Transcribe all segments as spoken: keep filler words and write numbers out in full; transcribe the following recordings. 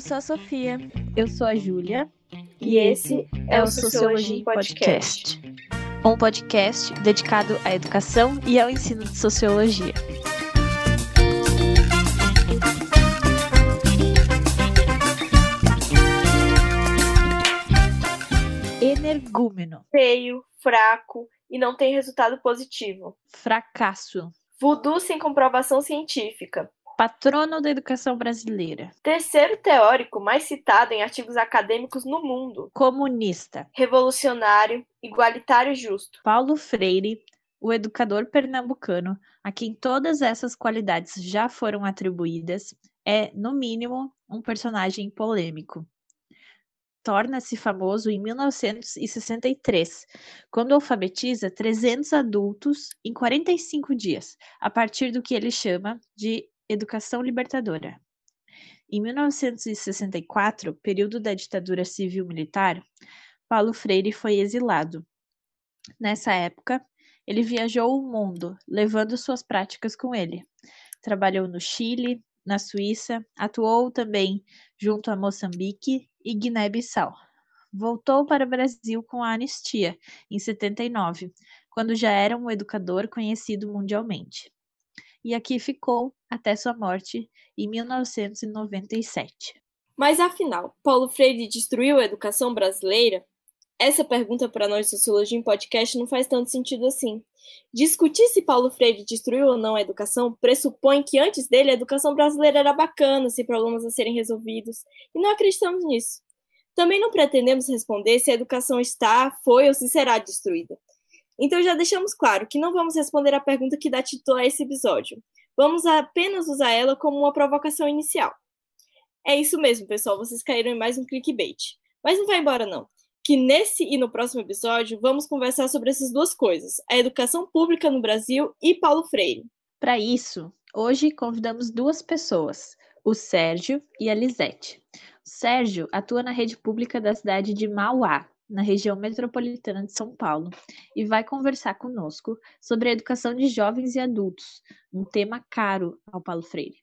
sou a Sofia. Eu sou a Júlia. E esse é o Sociologia em Podcast. Um podcast dedicado à educação e ao ensino de sociologia. Energúmeno. Feio, fraco e não tem resultado positivo. Fracasso. Voodoo sem comprovação científica. Patrono da educação brasileira. Terceiro teórico mais citado em artigos acadêmicos no mundo. Comunista. Revolucionário, igualitário e justo. Paulo Freire, o educador pernambucano, a quem todas essas qualidades já foram atribuídas, é, no mínimo, um personagem polêmico. Torna-se famoso em mil novecentos e sessenta e três, quando alfabetiza trezentos adultos em quarenta e cinco dias, a partir do que ele chama de educação libertadora. Em mil novecentos e sessenta e quatro, período da ditadura civil-militar, Paulo Freire foi exilado. Nessa época, ele viajou o mundo, levando suas práticas com ele. Trabalhou no Chile, na Suíça, atuou também junto a Moçambique e Guiné-Bissau. Voltou para o Brasil com a anistia, em setenta e nove, quando já era um educador conhecido mundialmente. E aqui ficou até sua morte em mil novecentos e noventa e sete. Mas afinal, Paulo Freire destruiu a educação brasileira? Essa pergunta para nós de Sociologia em Podcast não faz tanto sentido assim. Discutir se Paulo Freire destruiu ou não a educação pressupõe que antes dele a educação brasileira era bacana, sem problemas a serem resolvidos, e não acreditamos nisso. Também não pretendemos responder se a educação está, foi ou se será destruída. Então já deixamos claro que não vamos responder a pergunta que dá título a esse episódio. Vamos apenas usar ela como uma provocação inicial. É isso mesmo, pessoal, vocês caíram em mais um clickbait. Mas não vai embora não, que nesse e no próximo episódio vamos conversar sobre essas duas coisas, a educação pública no Brasil e Paulo Freire. Para isso, hoje convidamos duas pessoas, o Sérgio e a Lisete. O Sérgio atua na rede pública da cidade de Mauá, na região metropolitana de São Paulo, e vai conversar conosco sobre a educação de jovens e adultos, um tema caro ao Paulo Freire.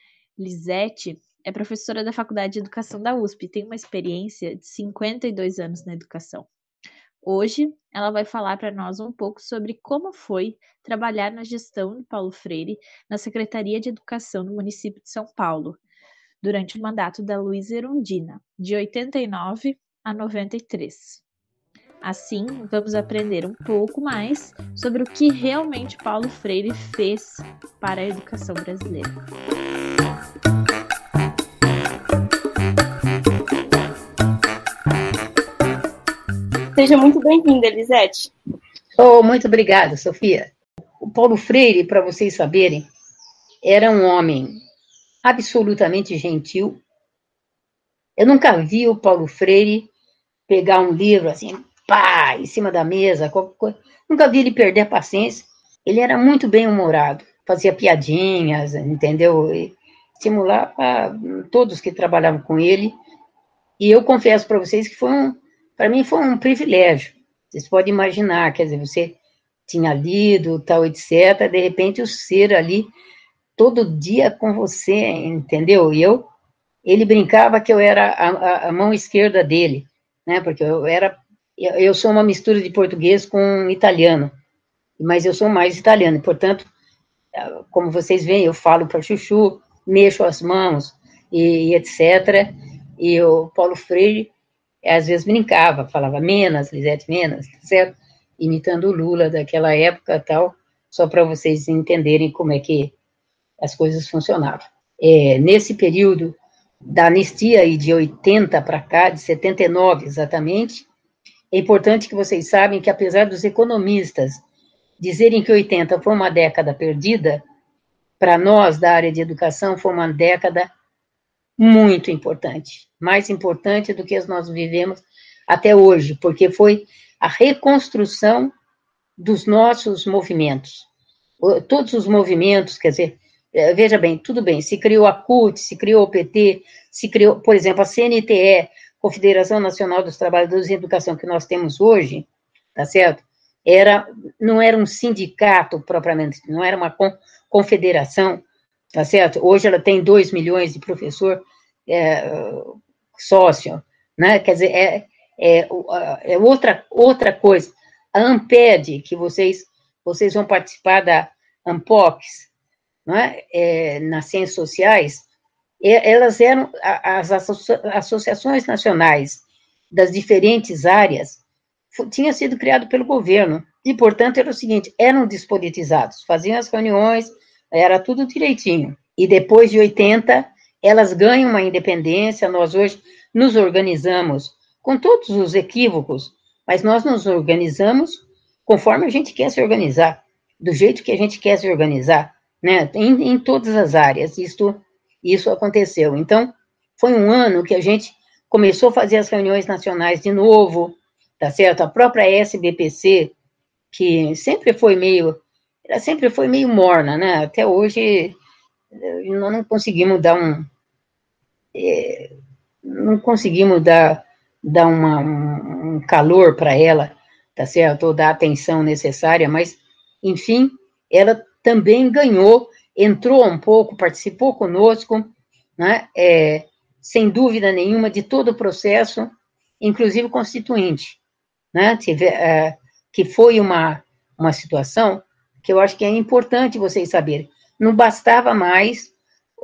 Lisete é professora da Faculdade de Educação da U S P e tem uma experiência de cinquenta e dois anos na educação. Hoje, ela vai falar para nós um pouco sobre como foi trabalhar na gestão de Paulo Freire na Secretaria de Educação do município de São Paulo, durante o mandato da Luíza Erundina, de oitenta e nove a noventa e três. Assim, vamos aprender um pouco mais sobre o que realmente Paulo Freire fez para a educação brasileira. Seja muito bem-vinda, Lisete. Oh, muito obrigada, Sofia. O Paulo Freire, para vocês saberem, era um homem absolutamente gentil. Eu nunca vi o Paulo Freire pegar um livro assim, pá, em cima da mesa, qualquer coisa. Nunca vi ele perder a paciência. Ele era muito bem-humorado, fazia piadinhas, entendeu? E estimulava todos que trabalhavam com ele. E eu confesso para vocês que foi um, para mim foi um privilégio. Vocês podem imaginar, quer dizer, você tinha lido, tal, etcétera, de repente o ser ali, todo dia com você, entendeu? E eu, ele brincava que eu era a, a, a mão esquerda dele, né, porque eu era, eu, eu sou uma mistura de português com italiano, mas eu sou mais italiano, e, portanto, como vocês veem, eu falo para chuchu, mexo as mãos, e, e etcétera, e o Paulo Freire, às vezes brincava, falava Menas, Lisete Menas, certo? Imitando o Lula daquela época, tal, só para vocês entenderem como é que as coisas funcionavam. É, nesse período da anistia aí de oitenta para cá, de setenta e nove exatamente, é importante que vocês saibam que, apesar dos economistas dizerem que oitenta foi uma década perdida, para nós da área de educação foi uma década muito importante, mais importante do que nós vivemos até hoje, porque foi a reconstrução dos nossos movimentos. Todos os movimentos, quer dizer, veja bem, tudo bem, se criou a C U T, se criou o P T, se criou, por exemplo, a C N T E, Confederação Nacional dos Trabalhadores em Educação, que nós temos hoje, tá certo? Era, não era um sindicato propriamente, não era uma confederação, tá certo? Hoje ela tem dois milhões de professor, é, sócio, né? Quer dizer, é, é, é outra, outra coisa. A Amped, que vocês, vocês vão participar da Ampox, não é? É, nas ciências sociais, elas eram as associações nacionais das diferentes áreas, tinha sido criado pelo governo, e, portanto, era o seguinte, eram despolitizados, faziam as reuniões, era tudo direitinho. E depois de oitenta, elas ganham uma independência, nós hoje nos organizamos com todos os equívocos, mas nós nos organizamos conforme a gente quer se organizar, do jeito que a gente quer se organizar, né, em, em todas as áreas, isto, isso aconteceu. Então, foi um ano que a gente começou a fazer as reuniões nacionais de novo, tá certo? A própria S B P C, que sempre foi meio, ela sempre foi meio morna, né, até hoje nós não conseguimos dar um, é, não conseguimos dar, dar uma, um, um calor para ela, tá certo? Ou dar a atenção necessária, mas, enfim, ela também ganhou, entrou um pouco, participou conosco, né, é, sem dúvida nenhuma, de todo o processo, inclusive constituinte, né, tive, é, que foi uma, uma situação que eu acho que é importante vocês saberem. Não bastava mais,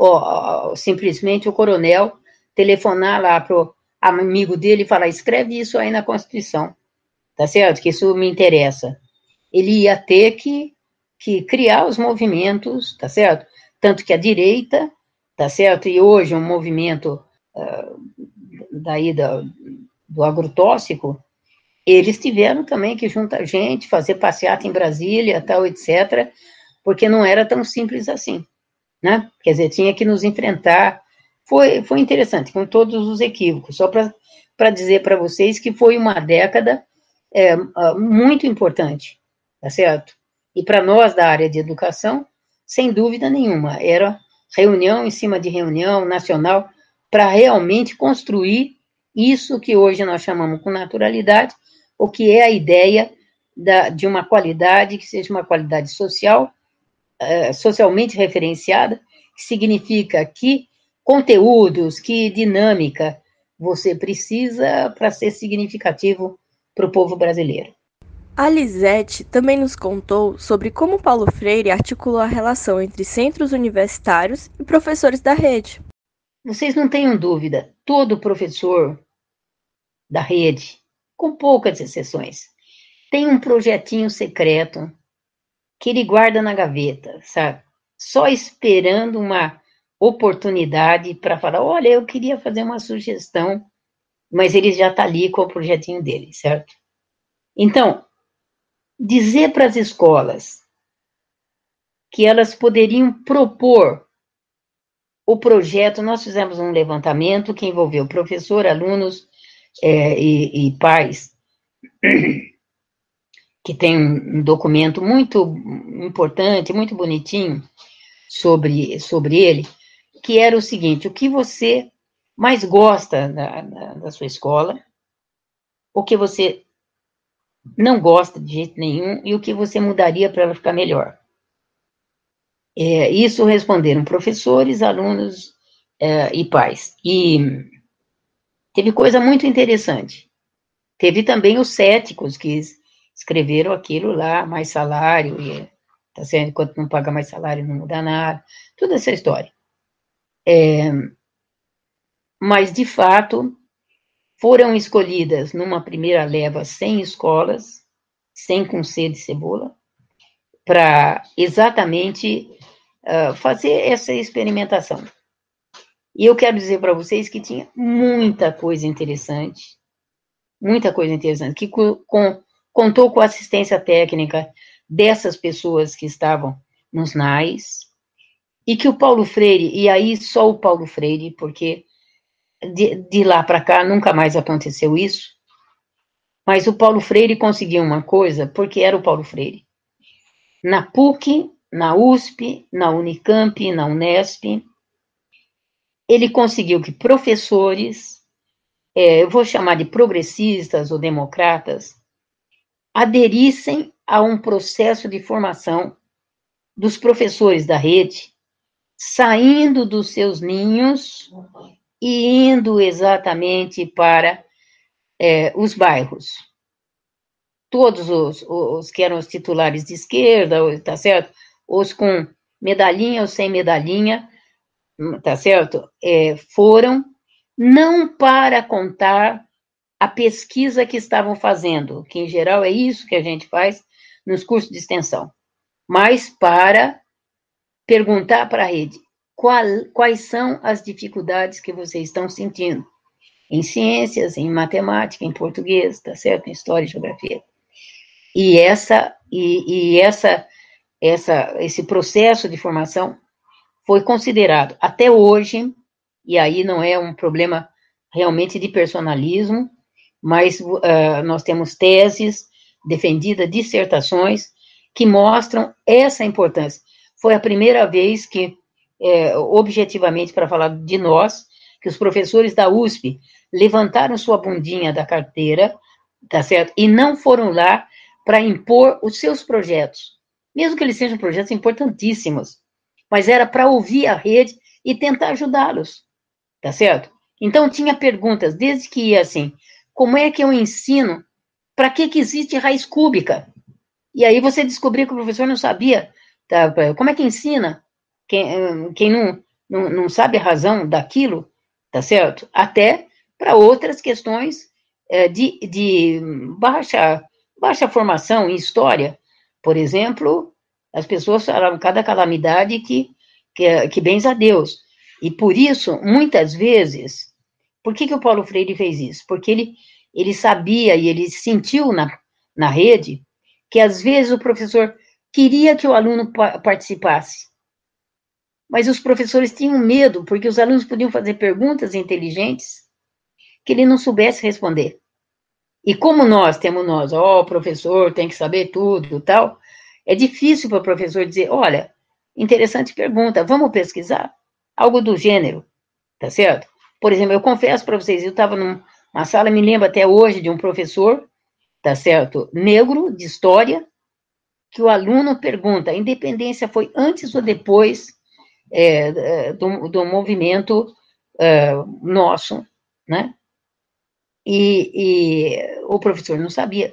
ó, simplesmente o coronel telefonar lá para o amigo dele e falar, escreve isso aí na Constituição, tá certo? Que isso me interessa. Ele ia ter que, que criar os movimentos, tá certo? Tanto que a direita, tá certo? E hoje um movimento uh, daí do, do agrotóxico, eles tiveram também que juntar gente, fazer passeata em Brasília, tal, etcétera, porque não era tão simples assim, né? Quer dizer, tinha que nos enfrentar. Foi, foi interessante, com todos os equívocos, só para dizer para vocês que foi uma década é, muito importante, tá certo? E para nós da área de educação, sem dúvida nenhuma, era reunião em cima de reunião nacional para realmente construir isso que hoje nós chamamos com naturalidade, o que é a ideia da, de uma qualidade que seja uma qualidade social, uh, socialmente referenciada, que significa que conteúdos, que dinâmica você precisa para ser significativo para o povo brasileiro. A Lisete também nos contou sobre como Paulo Freire articulou a relação entre centros universitários e professores da rede. Vocês não tenham dúvida, todo professor da rede, com poucas exceções, tem um projetinho secreto que ele guarda na gaveta, sabe? Só esperando uma oportunidade para falar, olha, eu queria fazer uma sugestão, mas ele já está ali com o projetinho dele, certo? Então, dizer para as escolas que elas poderiam propor o projeto, nós fizemos um levantamento que envolveu professor, alunos é, e, e pais, que tem um documento muito importante, muito bonitinho sobre, sobre ele, que era o seguinte, o que você mais gosta da, da, da sua escola, o que você não gosta de jeito nenhum e o que você mudaria para ela ficar melhor. É, isso responderam professores, alunos é, e pais. E teve coisa muito interessante. Teve também os céticos que escreveram aquilo lá, mais salário, e, tá certo, enquanto não paga mais salário não muda nada, toda essa história. É, mas, de fato, foram escolhidas numa primeira leva cem escolas, cem com C de cebola, para exatamente uh, fazer essa experimentação. E eu quero dizer para vocês que tinha muita coisa interessante, muita coisa interessante, que com, com, contou com a assistência técnica dessas pessoas que estavam nos N A Is, e que o Paulo Freire, e aí só o Paulo Freire, porque de, de lá para cá nunca mais aconteceu isso, mas o Paulo Freire conseguiu uma coisa, porque era o Paulo Freire. Na P U C, na U S P, na Unicamp, na Unesp, ele conseguiu que professores, é, eu vou chamar de progressistas ou democratas, aderissem a um processo de formação dos professores da rede, saindo dos seus ninhos e indo exatamente para é, os bairros. Todos os, os que eram os titulares de esquerda, tá certo? Os com medalhinha ou sem medalhinha, tá certo? É, foram não para contar a pesquisa que estavam fazendo, que em geral é isso que a gente faz nos cursos de extensão, mas para perguntar para a rede qual, quais são as dificuldades que vocês estão sentindo em ciências, em matemática, em português, tá certo? Em história e geografia. E essa e, e essa essa esse processo de formação foi considerado até hoje, e aí não é um problema realmente de personalismo, mas uh, nós temos teses defendidas, dissertações, que mostram essa importância. Foi a primeira vez que, é, objetivamente, para falar de nós, que os professores da U S P levantaram sua bundinha da carteira, tá certo? E não foram lá para impor os seus projetos, mesmo que eles sejam projetos importantíssimos, mas era para ouvir a rede e tentar ajudá-los, tá certo? Então, tinha perguntas, desde que ia assim, como é que eu ensino, para que que existe raiz cúbica? E aí você descobriu que o professor não sabia, tá? Como é que ensina? Quem, quem não, não, não sabe a razão daquilo, tá certo? Até para outras questões é, de, de baixa, baixa formação em história. Por exemplo, as pessoas falavam cada calamidade que, que, que benza a Deus. E por isso, muitas vezes, por que que o Paulo Freire fez isso? Porque ele, ele sabia e ele sentiu na, na rede que, às vezes, o professor queria que o aluno participasse, mas os professores tinham medo, porque os alunos podiam fazer perguntas inteligentes que ele não soubesse responder. E como nós temos nós, ó, oh, o professor tem que saber tudo, tal, é difícil para o professor dizer, olha, interessante pergunta, vamos pesquisar? Algo do gênero, tá certo? Por exemplo, eu confesso para vocês, eu estava numa sala, me lembro até hoje de um professor, tá certo, negro, de história, que o aluno pergunta, a independência foi antes ou depois é, do, do movimento é, nosso, né? E, e o professor não sabia.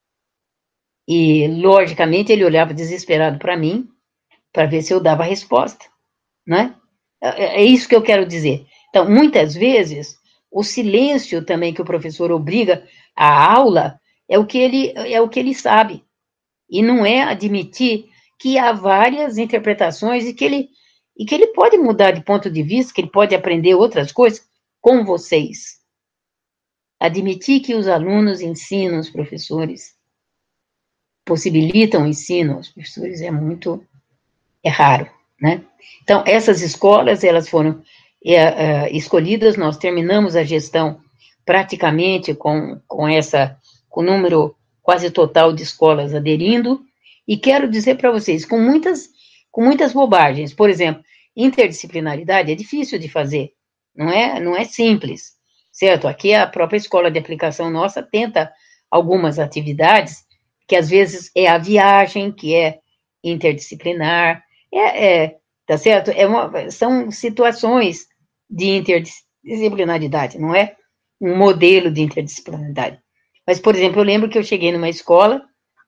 E, logicamente, ele olhava desesperado para mim, para ver se eu dava a resposta, né? É, é isso que eu quero dizer. Então, muitas vezes, o silêncio também que o professor obriga à aula é o que ele, é o que ele sabe. E não é admitir que há várias interpretações e que ele, e que ele pode mudar de ponto de vista, que ele pode aprender outras coisas com vocês. Admitir que os alunos ensinam os professores, possibilitam o ensino aos professores é muito, é raro, né? Então, essas escolas, elas foram é, é, escolhidas, nós terminamos a gestão praticamente com, com essa, com o número quase total de escolas aderindo, e quero dizer para vocês, com muitas, com muitas bobagens, por exemplo, interdisciplinaridade é difícil de fazer, não é, não é simples, certo? Aqui a própria escola de aplicação nossa tenta algumas atividades, que às vezes é a viagem, que é interdisciplinar, é, é tá certo? É uma, são situações de interdisciplinaridade, não é um modelo de interdisciplinaridade. Mas, por exemplo, eu lembro que eu cheguei numa escola,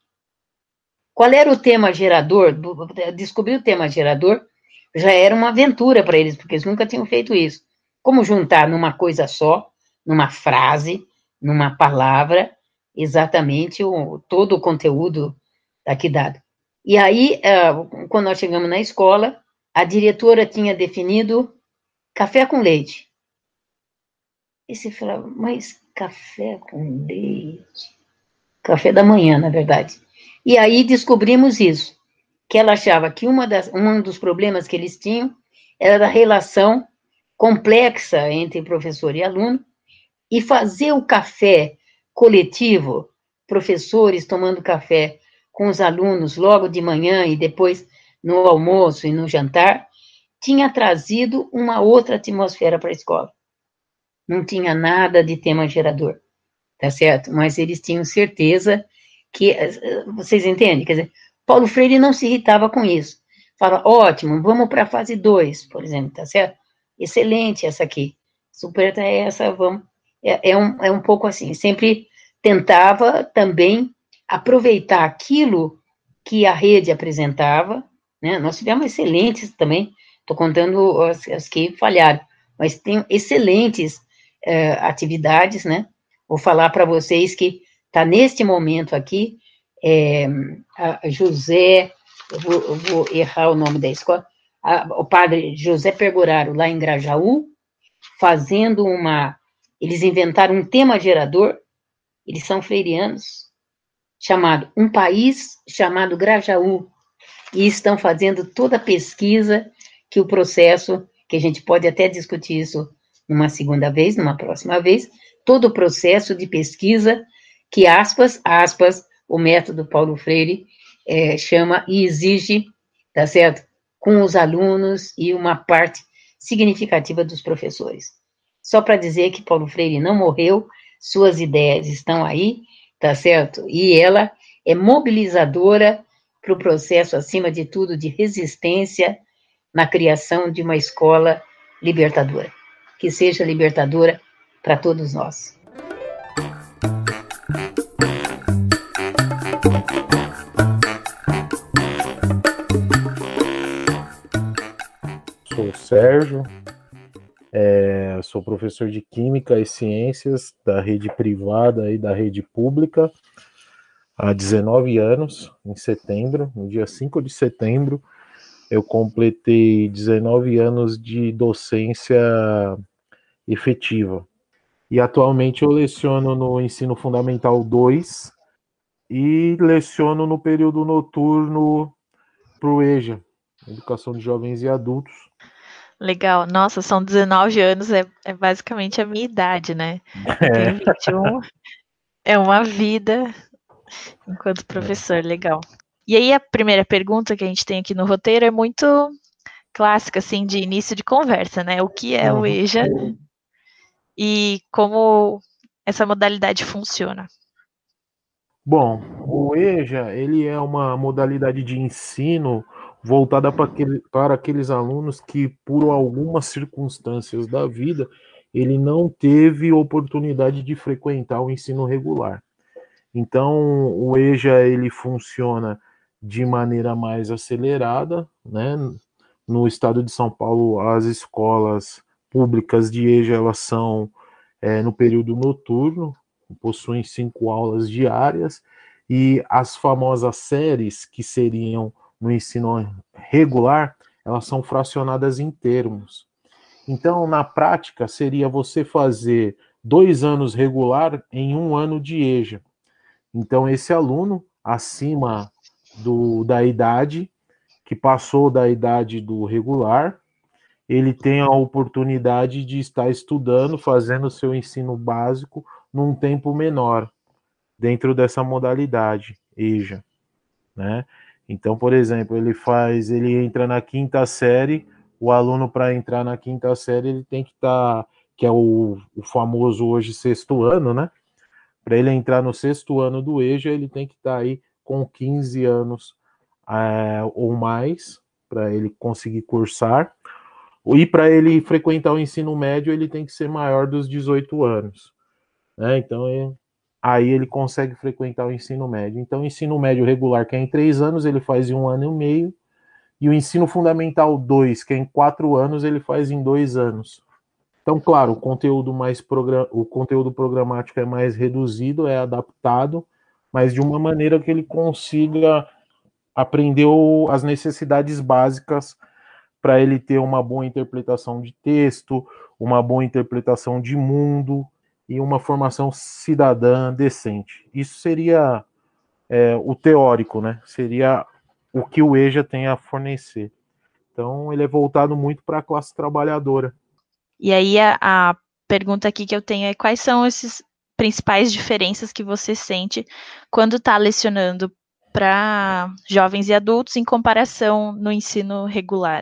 qual era o tema gerador? Descobrir o tema gerador já era uma aventura para eles, porque eles nunca tinham feito isso. Como juntar numa coisa só, numa frase, numa palavra, exatamente o, todo o conteúdo aqui dado. E aí, quando nós chegamos na escola, a diretora tinha definido café com leite. E você falava, mas café com leite? Café da manhã, na verdade. E aí descobrimos isso, que ela achava que uma das, um dos problemas que eles tinham era da relação complexa entre professor e aluno, e fazer o café coletivo, professores tomando café com os alunos logo de manhã e depois no almoço e no jantar, tinha trazido uma outra atmosfera para a escola. Não tinha nada de tema gerador, tá certo? Mas eles tinham certeza que, vocês entendem? Quer dizer, Paulo Freire não se irritava com isso. Fala, ótimo, vamos para a fase dois, por exemplo, tá certo? Excelente essa aqui. Supleta é essa, vamos, é, é, um, é um pouco assim, sempre tentava também aproveitar aquilo que a rede apresentava, né? Nós tivemos excelentes também, estou contando as, as que falharam, mas tem excelentes é, atividades, né? Vou falar para vocês que está neste momento aqui, é, a José, eu vou, eu vou errar o nome da escola, a, o padre José Pergoraro, lá em Grajaú, fazendo uma... Eles inventaram um tema gerador, eles são freirianos, chamado Um País Chamado Grajaú, e estão fazendo toda a pesquisa que o processo, que a gente pode até discutir isso numa segunda vez, numa próxima vez, todo o processo de pesquisa que, aspas, aspas, o método Paulo Freire é, chama e exige, tá certo? Com os alunos e uma parte significativa dos professores. Só para dizer que Paulo Freire não morreu, suas ideias estão aí, tá certo? E ela é mobilizadora para o processo, acima de tudo, de resistência na criação de uma escola libertadora. Que seja libertadora para todos nós. Sou o Sérgio, é, sou professor de Química e Ciências da rede privada e da rede pública há dezenove anos, em setembro, no dia cinco de setembro, eu completei dezenove anos de docência efetiva. E atualmente eu leciono no Ensino Fundamental dois e leciono no período noturno para o EJA, Educação de Jovens e Adultos. Legal. Nossa, são dezenove anos, é, é basicamente a minha idade, né? Eu tenho vinte e um, é uma vida enquanto professor, legal. E aí a primeira pergunta que a gente tem aqui no roteiro é muito clássica, assim, de início de conversa, né? O que é o EJA e como essa modalidade funciona? Bom, o EJA, ele é uma modalidade de ensino voltada para, aquele, para aqueles alunos que, por algumas circunstâncias da vida, ele não teve oportunidade de frequentar o ensino regular. Então, o EJA, ele funciona de maneira mais acelerada, né? No estado de São Paulo, as escolas públicas de EJA, elas são é, no período noturno, possuem cinco aulas diárias, e as famosas séries, que seriam no ensino regular, elas são fracionadas em termos. Então, na prática, seria você fazer dois anos regular em um ano de EJA. Então, esse aluno, acima do, da idade, que passou da idade do regular, ele tem a oportunidade de estar estudando, fazendo o seu ensino básico num tempo menor, dentro dessa modalidade, EJA, né? Então, por exemplo, ele faz, ele entra na quinta série, o aluno, para entrar na quinta série, ele tem que estar, tá, que é o, o famoso hoje sexto ano, né? Para ele entrar no sexto ano do EJA, ele tem que estar tá aí com quinze anos é, ou mais, para ele conseguir cursar. E para ele frequentar o ensino médio, ele tem que ser maior dos dezoito anos. Né? Então, ele, aí ele consegue frequentar o ensino médio. Então, o ensino médio regular, que é em três anos, ele faz em um ano e meio. E o ensino fundamental dois, que é em quatro anos, ele faz em dois anos. Então, claro, o conteúdo, mais program... o conteúdo programático é mais reduzido, é adaptado, mas de uma maneira que ele consiga aprender as necessidades básicas para ele ter uma boa interpretação de texto, uma boa interpretação de mundo e uma formação cidadã decente. Isso seria é, o teórico, né? Seria o que o EJA tem a fornecer. Então, ele é voltado muito para a classe trabalhadora. E aí, a, a pergunta aqui que eu tenho é quais são essas principais diferenças que você sente quando está lecionando para jovens e adultos em comparação no ensino regular?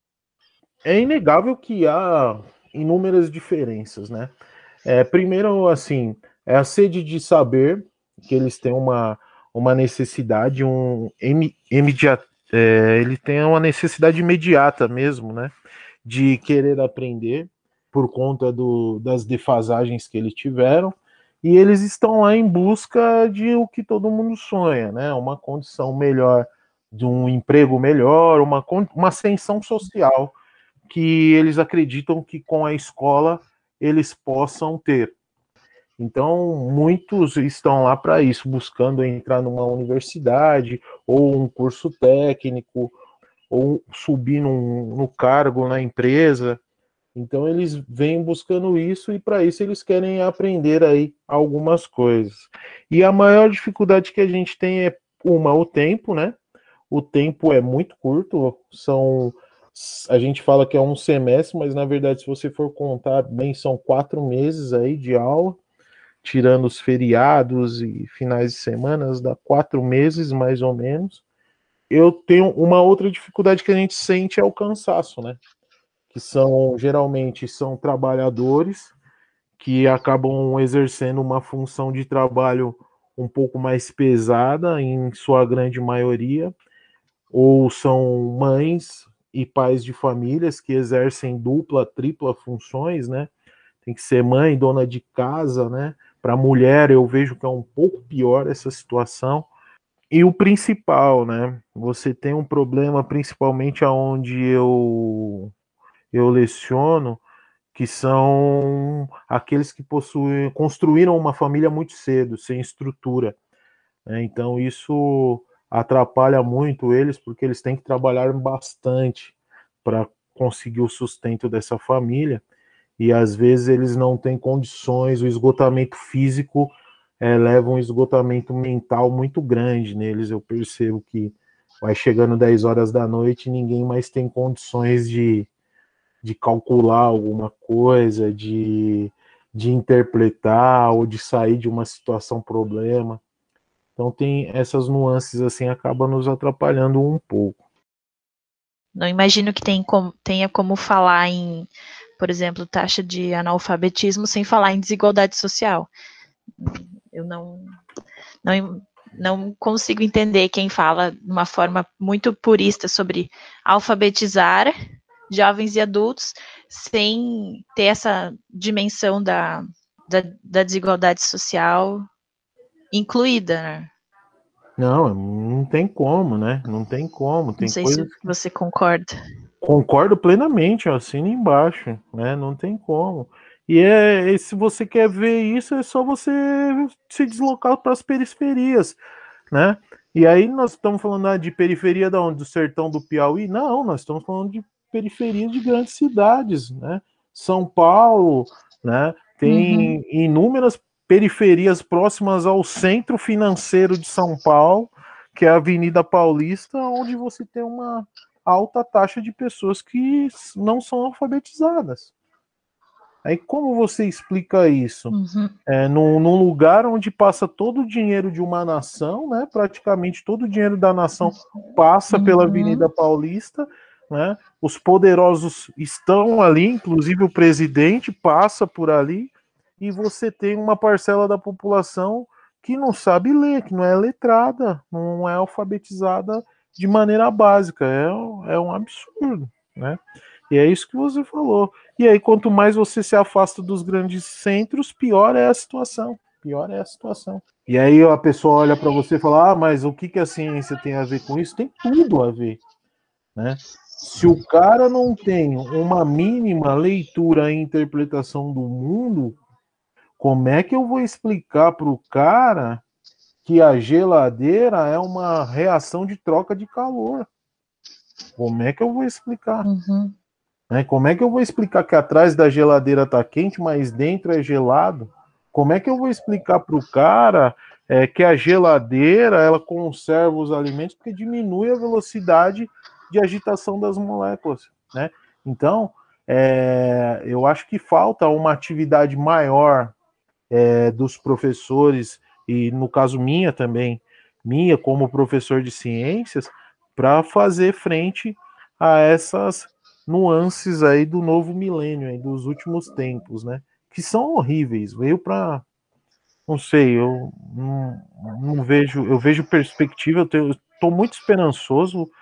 É inegável que há inúmeras diferenças, né? É, primeiro, assim, é a sede de saber, que eles têm uma, uma necessidade, um imediato, é, ele tem uma necessidade imediata mesmo, né? De querer aprender, por conta do, das defasagens que eles tiveram, e eles estão lá em busca de o que todo mundo sonha, né? Uma condição melhor, de um emprego melhor, uma, uma ascensão social que eles acreditam que com a escola eles possam ter. Então, muitos estão lá para isso, buscando entrar numa universidade, ou um curso técnico, ou subir num, no cargo na empresa. Então, eles vêm buscando isso, e para isso eles querem aprender aí algumas coisas. E a maior dificuldade que a gente tem é, uma, o tempo, né? O tempo é muito curto, são... A gente fala que é um semestre, mas na verdade, se você for contar bem, são quatro meses aí de aula, tirando os feriados e finais de semanas, dá quatro meses mais ou menos. Eu tenho uma outra dificuldade que a gente sente é o cansaço, né? Que são, geralmente, são trabalhadores que acabam exercendo uma função de trabalho um pouco mais pesada, em sua grande maioria, ou são mães e pais de famílias que exercem dupla, tripla funções, né? Tem que ser mãe, dona de casa, né? Para a mulher, eu vejo que é um pouco pior essa situação. E o principal, né? Você tem um problema, principalmente aonde eu, eu leciono, que são aqueles que possuem, construíram uma família muito cedo, sem estrutura, né? Então isso atrapalha muito eles, porque eles têm que trabalhar bastante para conseguir o sustento dessa família, e às vezes eles não têm condições, o esgotamento físico é, leva um esgotamento mental muito grande neles. Eu percebo que vai chegando dez horas da noite e ninguém mais tem condições de, de calcular alguma coisa, de, de interpretar ou de sair de uma situação problema. Então tem essas nuances assim, acaba nos atrapalhando um pouco. Não imagino que tem como, tenha como falar em, por exemplo, taxa de analfabetismo sem falar em desigualdade social. Eu não, não, não consigo entender quem fala de uma forma muito purista sobre alfabetizar jovens e adultos sem ter essa dimensão da, da, da desigualdade social incluída, né? Não, não tem como, né? Não tem como. Tem Não sei coisas se você concorda. Concordo plenamente, assina embaixo, né? Não tem como. E é, e se você quer ver isso, é só você se deslocar para as periferias, né? E aí nós estamos falando ah, de periferia da onde? Do sertão do Piauí? Não, nós estamos falando de periferia de grandes cidades, né? São Paulo, né? Tem uhum. inúmeras periferias próximas ao centro financeiro de São Paulo, que é a Avenida Paulista, onde você tem uma alta taxa de pessoas que não são alfabetizadas. Aí como você explica isso? Uhum. É, num, num lugar onde passa todo o dinheiro de uma nação, né? Praticamente todo o dinheiro da nação passa uhum. pela Avenida Paulista, né? Os poderosos estão ali, inclusive o presidente passa por ali, e você tem uma parcela da população que não sabe ler, que não é letrada, não é alfabetizada de maneira básica. É, é um absurdo, né? E é isso que você falou. E aí, quanto mais você se afasta dos grandes centros, pior é a situação. Pior é a situação. E aí a pessoa olha para você e fala, ah, mas o que, que a ciência tem a ver com isso? Tem tudo a ver, né? Se o cara não tem uma mínima leitura e interpretação do mundo, como é que eu vou explicar para o cara que a geladeira é uma reação de troca de calor? Como é que eu vou explicar? Uhum. Né? Como é que eu vou explicar que atrás da geladeira está quente, mas dentro é gelado? Como é que eu vou explicar para o cara é, que a geladeira ela conserva os alimentos porque diminui a velocidade de agitação das moléculas, né? Então, é, eu acho que falta uma atividade maior é, dos professores, e no caso minha também, minha como professor de ciências, para fazer frente a essas nuances aí do novo milênio, aí, dos últimos tempos, né? Que são horríveis. Veio para, não sei, eu não, não vejo, eu vejo perspectiva, eu estou muito esperançoso.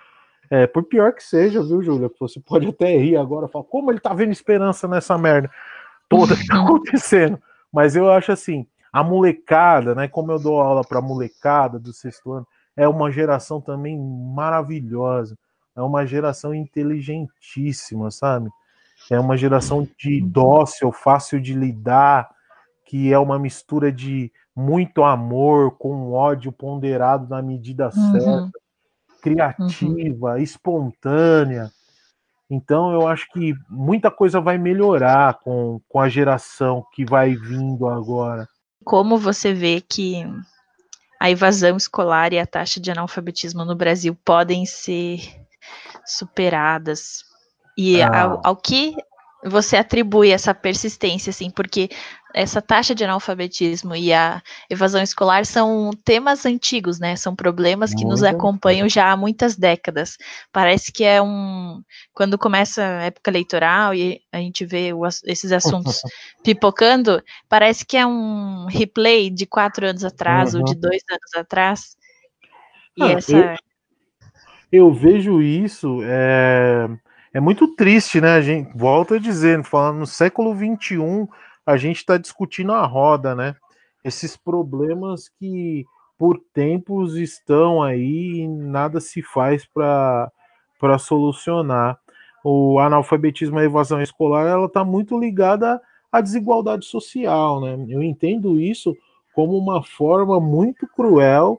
É, por pior que seja, viu, Júlia? Você pode até rir agora, falar, como ele tá vendo esperança nessa merda toda que tá acontecendo? Mas eu acho assim, a molecada, né? Como eu dou aula pra molecada do sexto ano, é uma geração também maravilhosa. É uma geração inteligentíssima, sabe? É uma geração de dócil, fácil de lidar, que é uma mistura de muito amor com ódio ponderado na medida certa, Uhum, uhum. criativa, espontânea. Então eu acho que muita coisa vai melhorar com, com a geração que vai vindo agora. Como você vê que a evasão escolar e a taxa de analfabetismo no Brasil podem ser superadas? E ao, Ah, ao que você atribui essa persistência, assim, porque essa taxa de analfabetismo e a evasão escolar são temas antigos, né? São problemas que nos muito acompanham já há muitas décadas. Parece que é um... Quando começa a época eleitoral e a gente vê o, esses assuntos pipocando, parece que é um replay de quatro anos atrás ou de Uhum. dois anos atrás. E Ah, eu, essa... eu vejo isso, é, é muito triste, né? A gente volta a dizer, falando no século vinte e um, a gente está discutindo a roda, né? Esses problemas que por tempos estão aí e nada se faz para para solucionar. O analfabetismo e a evasão escolar, ela está muito ligada à desigualdade social, né? Eu entendo isso como uma forma muito cruel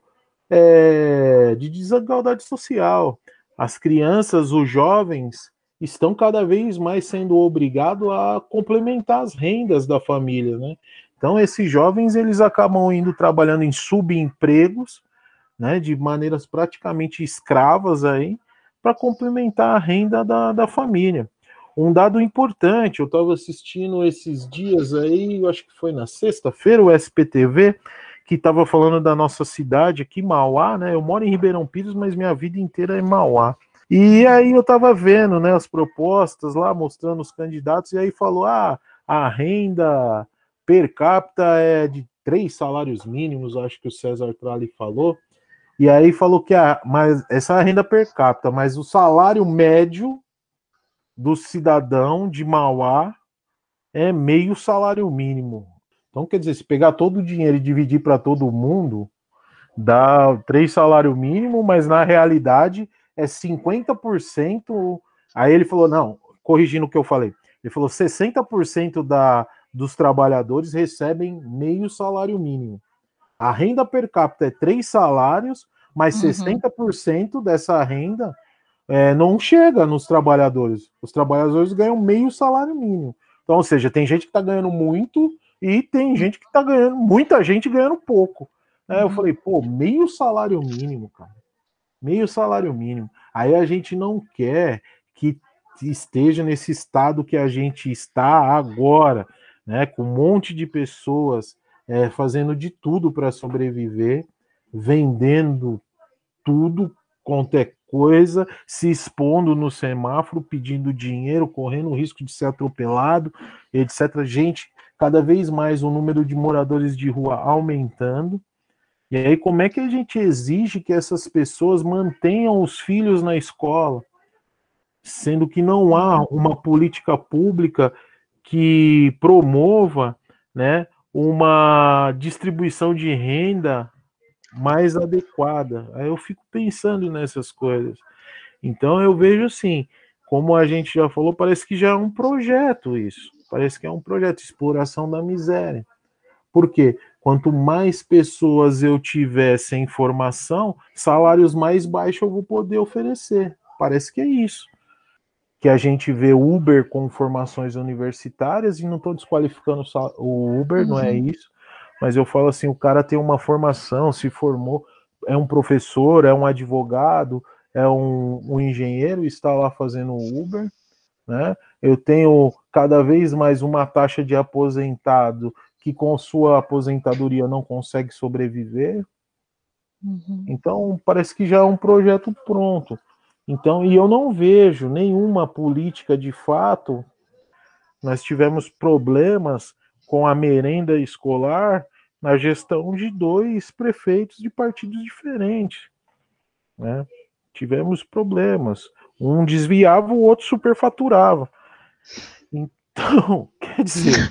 é, de desigualdade social. As crianças, os jovens, estão cada vez mais sendo obrigados a complementar as rendas da família, né? Então, esses jovens, eles acabam indo trabalhando em subempregos, né, de maneiras praticamente escravas aí, para complementar a renda da, da família. Um dado importante, eu estava assistindo esses dias aí, eu acho que foi na sexta-feira, o S P T V, que estava falando da nossa cidade aqui, Mauá, né? Eu moro em Ribeirão Pires, mas minha vida inteira é em Mauá. E aí eu estava vendo, né, as propostas lá, mostrando os candidatos, e aí falou, ah, a renda per capita é de três salários mínimos, acho que o César Tralli falou, e aí falou que a, mas essa é a renda per capita, mas o salário médio do cidadão de Mauá é meio salário mínimo. Então, quer dizer, se pegar todo o dinheiro e dividir para todo mundo, dá três salário mínimo, mas na realidade é cinquenta por cento. Aí ele falou, não, corrigindo o que eu falei, ele falou sessenta por cento da, dos trabalhadores recebem meio salário mínimo. A renda per capita é três salários, mas Uhum. sessenta por cento dessa renda é, não chega nos trabalhadores. Os trabalhadores ganham meio salário mínimo. Então, ou seja, tem gente que está ganhando muito e tem gente que está ganhando, muita gente ganhando pouco. Aí eu falei, pô, meio salário mínimo, cara. Meio salário mínimo. Aí a gente não quer que esteja nesse estado que a gente está agora, né? Com um monte de pessoas é, fazendo de tudo para sobreviver, vendendo tudo quanto é coisa, se expondo no semáforo, pedindo dinheiro, correndo o risco de ser atropelado, etcétera. Gente, cada vez mais o número de moradores de rua aumentando. E aí, como é que a gente exige que essas pessoas mantenham os filhos na escola, sendo que não há uma política pública que promova, né, uma distribuição de renda mais adequada? Aí eu fico pensando nessas coisas. Então eu vejo assim, como a gente já falou, parece que já é um projeto isso. Parece que é um projeto de exploração da miséria. Por quê? Quanto mais pessoas eu tiver sem formação, salários mais baixos eu vou poder oferecer. Parece que é isso. Que a gente vê Uber com formações universitárias, e não estou desqualificando o Uber, uhum. Não é isso, mas eu falo assim, o cara tem uma formação, se formou, é um professor, é um advogado, é um, um engenheiro, está lá fazendo Uber, né? Eu tenho cada vez mais uma taxa de aposentado que com sua aposentadoria não consegue sobreviver. Uhum. Então, parece que já é um projeto pronto. Então, e eu não vejo nenhuma política de fato. Nós tivemos problemas com a merenda escolar na gestão de dois prefeitos de partidos diferentes, né? tivemos problemas. Um desviava, o outro superfaturava. Então, quer dizer,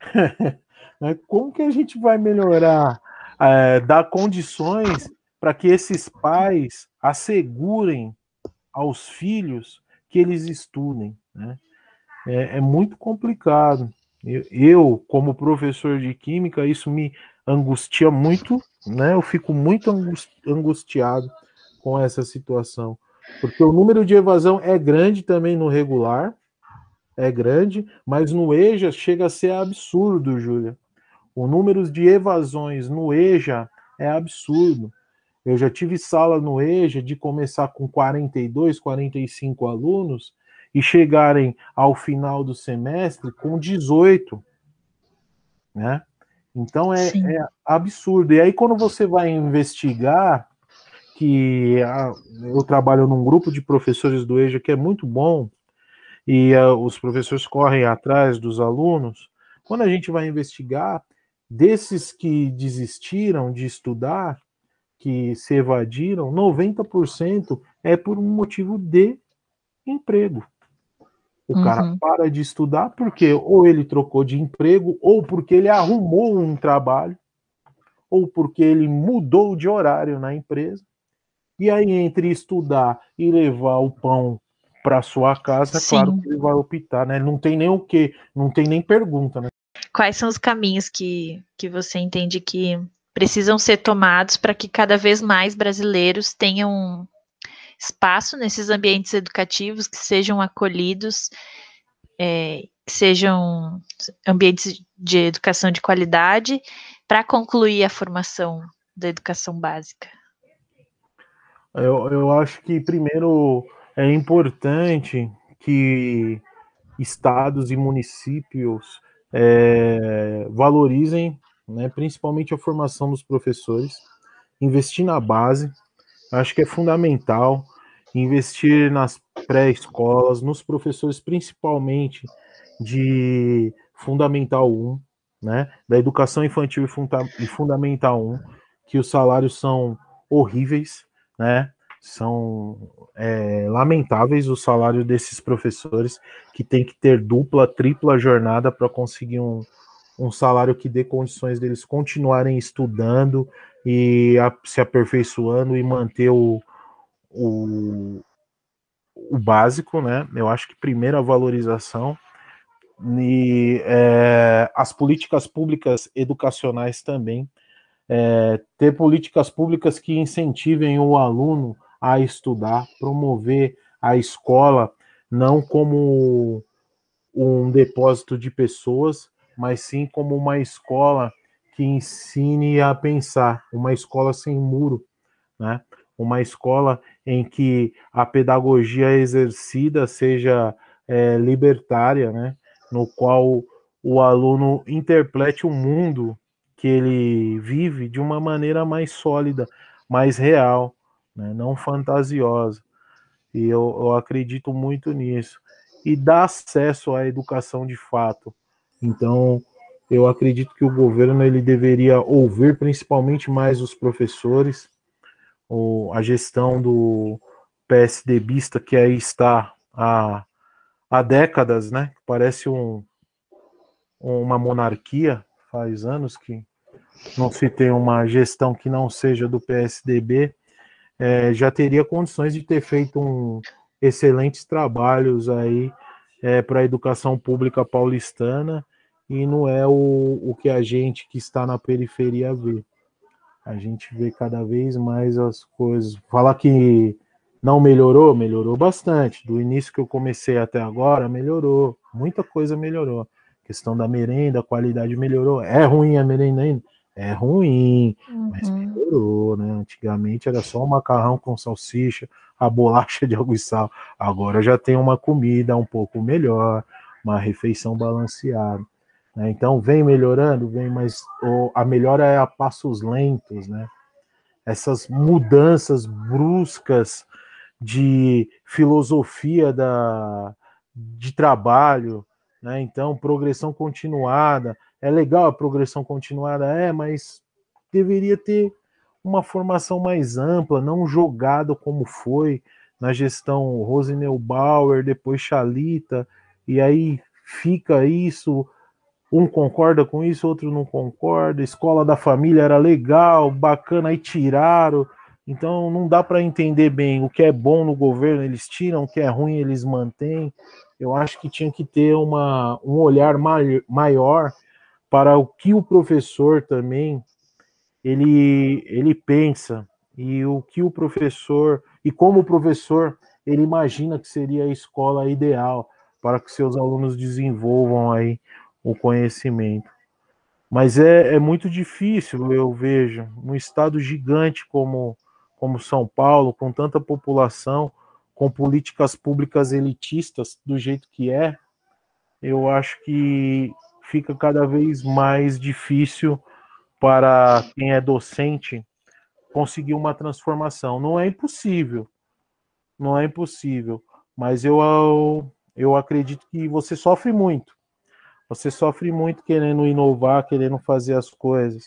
como que a gente vai melhorar, é, dar condições para que esses pais assegurem aos filhos que eles estudem, né? É, é muito complicado. Eu, eu, como professor de química, isso me angustia muito, né? Eu fico muito angustiado com essa situação, porque o número de evasão é grande também no regular, é grande, mas no EJA chega a ser absurdo, Júlia. O número de evasões no EJA é absurdo. Eu já tive sala no EJA de começar com quarenta e dois, quarenta e cinco alunos e chegarem ao final do semestre com dezoito, né? Então é, é absurdo. E aí quando você vai investigar, que a, eu trabalho num grupo de professores do EJA que é muito bom, e uh, os professores correm atrás dos alunos, quando a gente vai investigar, desses que desistiram de estudar, que se evadiram, noventa por cento é por um motivo de emprego. O uhum. cara para de estudar porque ou ele trocou de emprego, ou porque ele arrumou um trabalho, ou porque ele mudou de horário na empresa. E aí, entre estudar e levar o pão para sua casa, é claro que ele vai optar, né? Não tem nem o quê, não tem nem pergunta, né? Quais são os caminhos que, que você entende que precisam ser tomados para que cada vez mais brasileiros tenham espaço nesses ambientes educativos, que sejam acolhidos, é, que sejam ambientes de educação de qualidade, para concluir a formação da educação básica? Eu, eu acho que, primeiro, é importante que estados e municípios é, valorizem, né, principalmente a formação dos professores, investir na base, acho que é fundamental, investir nas pré-escolas, nos professores, principalmente de Fundamental um, né, da educação infantil e, funda e Fundamental um, que os salários são horríveis, né? São é, lamentáveis os salários desses professores, que tem que ter dupla, tripla jornada para conseguir um, um salário que dê condições deles continuarem estudando e a, se aperfeiçoando e manter o, o, o básico, né? Eu acho que primeiro a valorização e é, as políticas públicas educacionais também. É, ter políticas públicas que incentivem o aluno a estudar, promover a escola não como um depósito de pessoas, mas sim como uma escola que ensine a pensar, uma escola sem muro, né? Uma escola em que a pedagogia exercida seja é, libertária, né? No qual o aluno interprete o mundo que ele vive de uma maneira mais sólida, mais real, né? Não fantasiosa. E eu, eu acredito muito nisso. E dar acesso à educação de fato. Então, eu acredito que o governo ele deveria ouvir principalmente mais os professores, ou a gestão do PSDBista, que aí está há, há décadas, né? Parece um, uma monarquia, faz anos que não se tem uma gestão que não seja do P S D B, é, já teria condições de ter feito um, excelentes trabalhos aí é, para a educação pública paulistana, e não é o, o que a gente que está na periferia vê. A gente vê cada vez mais as coisas. Falar que não melhorou, melhorou bastante. Do início que eu comecei até agora, melhorou. Muita coisa melhorou. A questão da merenda, a qualidade melhorou. É ruim a merenda ainda? É ruim, uhum. Mas melhorou, né? Antigamente era só o macarrão com salsicha, a bolacha de água e sal. Agora já tem uma comida um pouco melhor, uma refeição balanceada. Né? Então vem melhorando, vem, mas oh, a melhora é a passos lentos, né? Essas mudanças bruscas de filosofia da, de trabalho, né? Então progressão continuada. É legal a progressão continuada, é, mas deveria ter uma formação mais ampla, não jogado como foi na gestão Rose Neubauer, depois Chalita, e aí fica isso, um concorda com isso, outro não concorda, escola da família era legal, bacana, aí tiraram, então não dá para entender bem o que é bom no governo, eles tiram, o que é ruim eles mantêm. Eu acho que tinha que ter uma, um olhar maior para o que o professor também ele, ele pensa, e o que o professor, e como o professor ele imagina que seria a escola ideal para que seus alunos desenvolvam aí o conhecimento. Mas é, é muito difícil, eu vejo, um estado gigante como, como São Paulo, com tanta população, com políticas públicas elitistas do jeito que é, eu acho que fica cada vez mais difícil para quem é docente conseguir uma transformação. Não é impossível, não é impossível, mas eu, eu, eu acredito que você sofre muito. Você sofre muito querendo inovar, querendo fazer as coisas.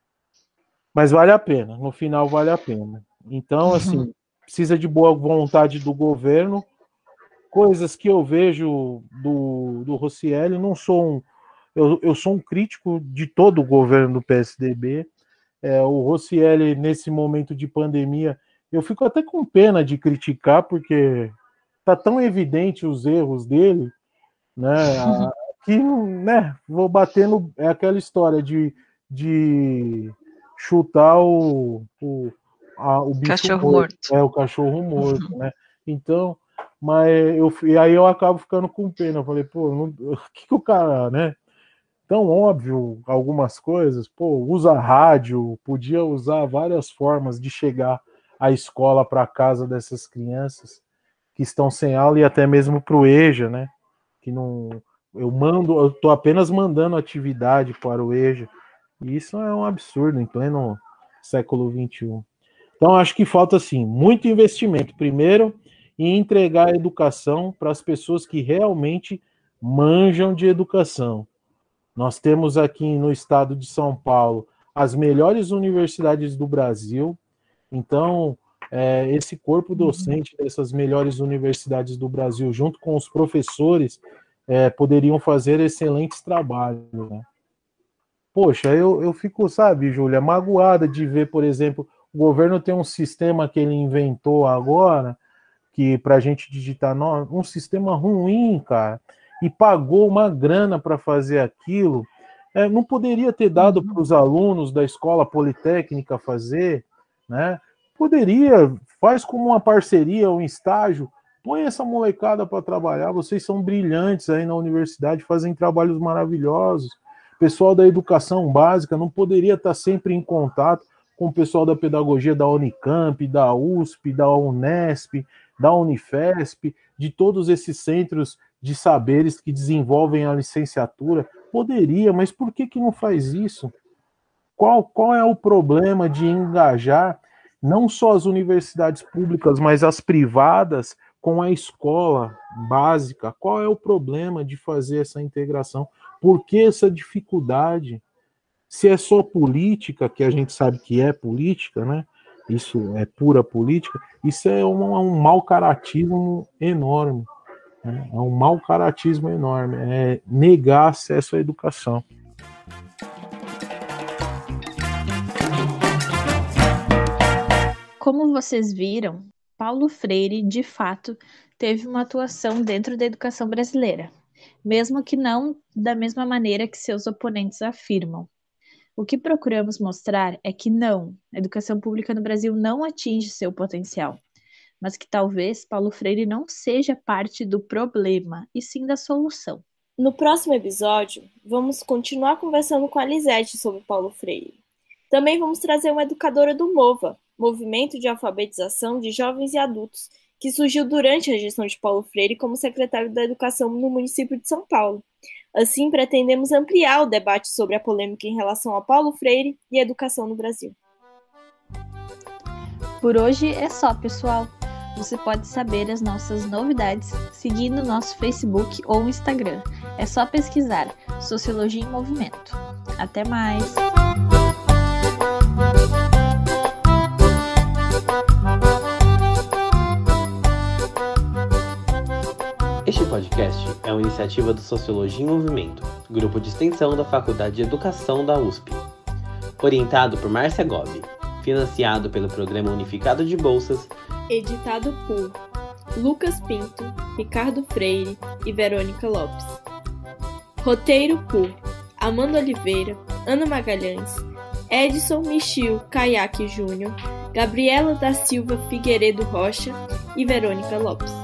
Mas vale a pena, no final vale a pena. Então, assim, precisa de boa vontade do governo. Coisas que eu vejo do, do Rocieli, não sou um, eu, eu sou um crítico de todo o governo do P S D B. É, o Rocieli, nesse momento de pandemia, eu fico até com pena de criticar, porque tá tão evidente os erros dele, né? Que, né, vou bater no... É aquela história de, de chutar o, o, a, o bicho cachorro morto. morto. É, o cachorro morto, né? Então, mas eu, e aí eu acabo ficando com pena. Eu falei, pô, não, o que que o cara, né? Tão óbvio algumas coisas, pô, usa rádio, podia usar várias formas de chegar à escola, para a casa dessas crianças que estão sem aula, e até mesmo para o EJA, né? Que não... Eu mando, eu estou apenas mandando atividade para o EJA. E isso é um absurdo em pleno século vinte e um. Então, acho que falta, assim, muito investimento. Primeiro, em entregar a educação para as pessoas que realmente manjam de educação. Nós temos aqui no estado de São Paulo as melhores universidades do Brasil. Então, é, esse corpo docente dessas melhores universidades do Brasil, junto com os professores, É, poderiam fazer excelentes trabalhos, né? Poxa, eu, eu fico, sabe, Júlia, magoada de ver, por exemplo, o governo tem um sistema que ele inventou agora, que para a gente digitar, um sistema ruim, cara, e pagou uma grana para fazer aquilo. É, não poderia ter dado para os alunos da escola politécnica fazer, né? Poderia, faz como uma parceria, um estágio. Põe essa molecada para trabalhar, vocês são brilhantes aí na universidade, fazem trabalhos maravilhosos. O pessoal da educação básica não poderia estar sempre em contato com o pessoal da pedagogia da Unicamp, da U S P, da Unesp, da Unifesp, de todos esses centros de saberes que desenvolvem a licenciatura. Poderia, mas por que que não faz isso? Qual, qual é o problema de engajar não só as universidades públicas, mas as privadas, com a escola básica? Qual é o problema de fazer essa integração? Por que essa dificuldade? Se é só política, que a gente sabe que é política, né? Isso é pura política, isso é um, um mau caratismo enorme. Né? É um mau caratismo enorme. É negar acesso à educação. Como vocês viram, Paulo Freire, de fato, teve uma atuação dentro da educação brasileira, mesmo que não da mesma maneira que seus oponentes afirmam. O que procuramos mostrar é que não, a educação pública no Brasil não atinge seu potencial, mas que talvez Paulo Freire não seja parte do problema, e sim da solução. No próximo episódio, vamos continuar conversando com a Lisete sobre Paulo Freire. Também vamos trazer uma educadora do MOVA, Movimento de Alfabetização de Jovens e Adultos, que surgiu durante a gestão de Paulo Freire como secretário da Educação no município de São Paulo. Assim, pretendemos ampliar o debate sobre a polêmica em relação a Paulo Freire e a educação no Brasil. Por hoje é só, pessoal. Você pode saber as nossas novidades seguindo nosso Facebook ou Instagram. É só pesquisar Sociologia em Movimento. Até mais! podcast é uma iniciativa do Sociologia em Movimento, grupo de extensão da Faculdade de Educação da U S P. Orientado por Márcia Gobi, financiado pelo Programa Unificado de Bolsas, editado por Lucas Pinto, Ricardo Freire e Verônica Lopes. Roteiro por Amanda Oliveira, Ana Magalhães, Edson Michio Caiaque Júnior, Gabriela da Silva Figueiredo Rocha e Verônica Lopes.